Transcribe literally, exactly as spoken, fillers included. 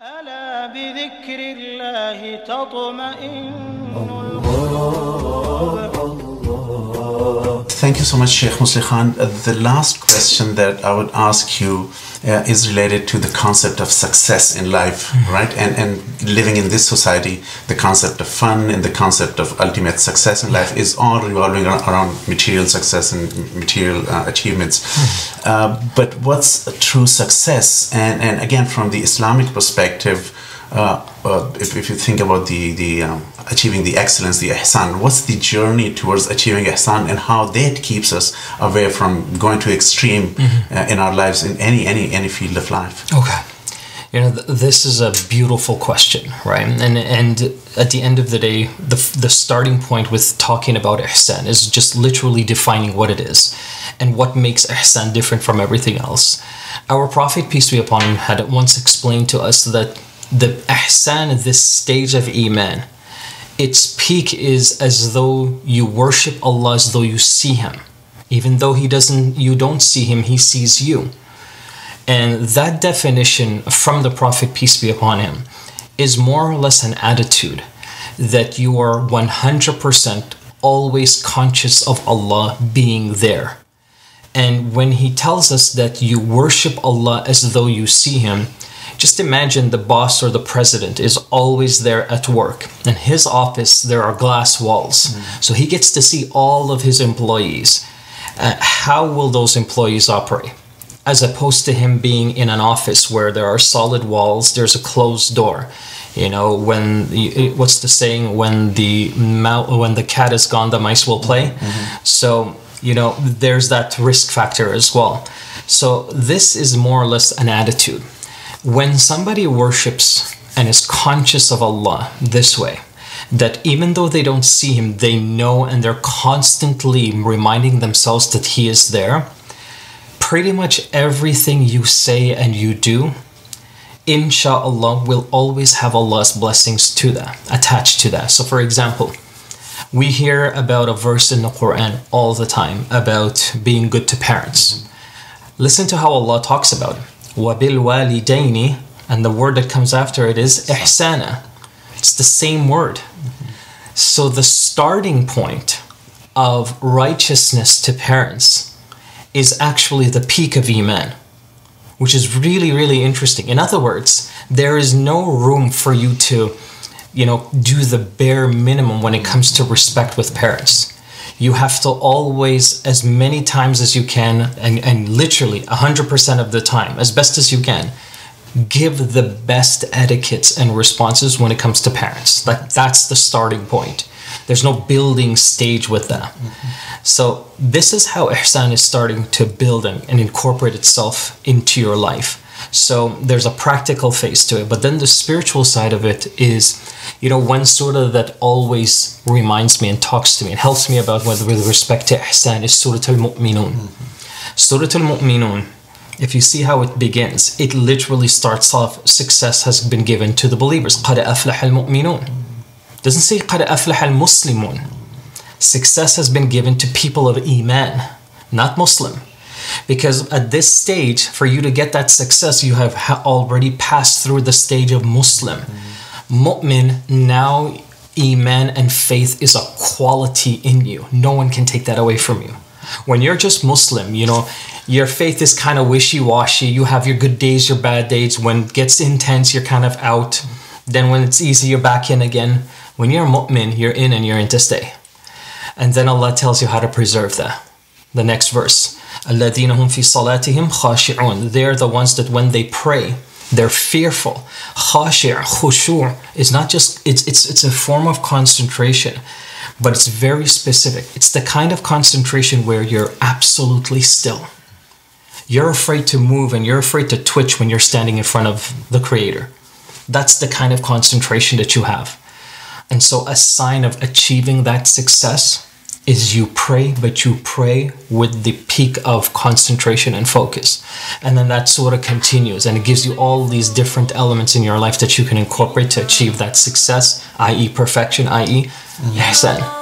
ألا بذكر الله تطمئن القلوب. Thank you so much, Sheikh Musleh Khan. Uh, the last question that I would ask you uh, is related to the concept of success in life, mm-hmm. right? And and living in this society, the concept of fun and the concept of ultimate success in life is all revolving around material success and material uh, achievements. Mm-hmm. Uh, but what's a true success? And and again, from the Islamic perspective, Uh, uh, if, if you think about the, the um, achieving the excellence, the ihsan, what's the journey towards achieving ihsan and how that keeps us away from going to extreme mm-hmm. uh, in our lives in any, any, any field of life? Okay. You know, th- this is a beautiful question, right? And and at the end of the day, the the starting point with talking about ihsan is just literally defining what it is and what makes ihsan different from everything else. Our Prophet, peace be upon him, had once explained to us that the ihsan, this stage of iman, its peak is as though you worship Allah as though you see him. Even though he doesn't, you don't see him, he sees you. And that definition from the Prophet, peace be upon him, is more or less an attitude that you are one hundred percent always conscious of Allah being there. And when he tells us that you worship Allah as though you see him, just imagine the boss or the president is always there at work. In his office, there are glass walls. Mm. So he gets to see all of his employees. Uh, how will those employees operate? As opposed to him being in an office where there are solid walls, there's a closed door. You know, when, what's the saying? When the, when the cat is gone, the mice will play. Mm-hmm. So, you know, there's that risk factor as well. So this is more or less an attitude. When somebody worships and is conscious of Allah this way, that even though they don't see him, they know and they're constantly reminding themselves that he is there, pretty much everything you say and you do, inshallah, will always have Allah's blessings to that, attached to that. So for example, we hear about a verse in the Quran all the time about being good to parents. Listen to how Allah talks about it. وَبِالْوَالِدَيْنِ, and the word that comes after it is إِحْسَانًا. It's the same word. Mm-hmm. So the starting point of righteousness to parents is actually the peak of Iman, which is really, really interesting. In other words, there is no room for you to, you know, do the bare minimum when it comes to respect with parents. You have to always, as many times as you can, and, and literally one hundred percent of the time, as best as you can, give the best etiquettes and responses when it comes to parents. Like, that's the starting point. There's no building stage with that. Mm-hmm. So this is how ihsan is starting to build and, and incorporate itself into your life. So there's a practical phase to it. But then the spiritual side of it is, you know, one surah that always reminds me and talks to me and helps me about with, with respect to ihsan is Surah Al-Mu'minun. Mm-hmm. Surah Al-Mu'minun, if you see how it begins, it literally starts off, success has been given to the believers. قَدْ أَفْلَحَ الْمُؤْمِنُونَ. Doesn't say قَدْ أَفْلَحَ الْمُسْلِمُونَ. Success has been given to people of Iman, not Muslim. Because at this stage, for you to get that success, you have ha- already passed through the stage of Muslim. Mm-hmm. Mu'min, now Iman and faith is a quality in you. No one can take that away from you. When you're just Muslim, you know, your faith is kind of wishy-washy. You have your good days, your bad days. When it gets intense, you're kind of out. Then when it's easy, you're back in again. When you're Mu'min, you're in and you're in to stay. And then Allah tells you how to preserve that. The next verse. الَّذِينَ هُمْ فِي صَلَاتِهِمْ خَاشِعُونَ. They're the ones that when they pray, they're fearful. خاشع, khushu' is not just, it's, it's, it's a form of concentration, but it's very specific. It's the kind of concentration where you're absolutely still. You're afraid to move and you're afraid to twitch when you're standing in front of the Creator. That's the kind of concentration that you have. And so a sign of achieving that success is you pray, but you pray with the peak of concentration and focus. And then that sort of continues, and it gives you all these different elements in your life that you can incorporate to achieve that success, that is perfection, that is ihsan.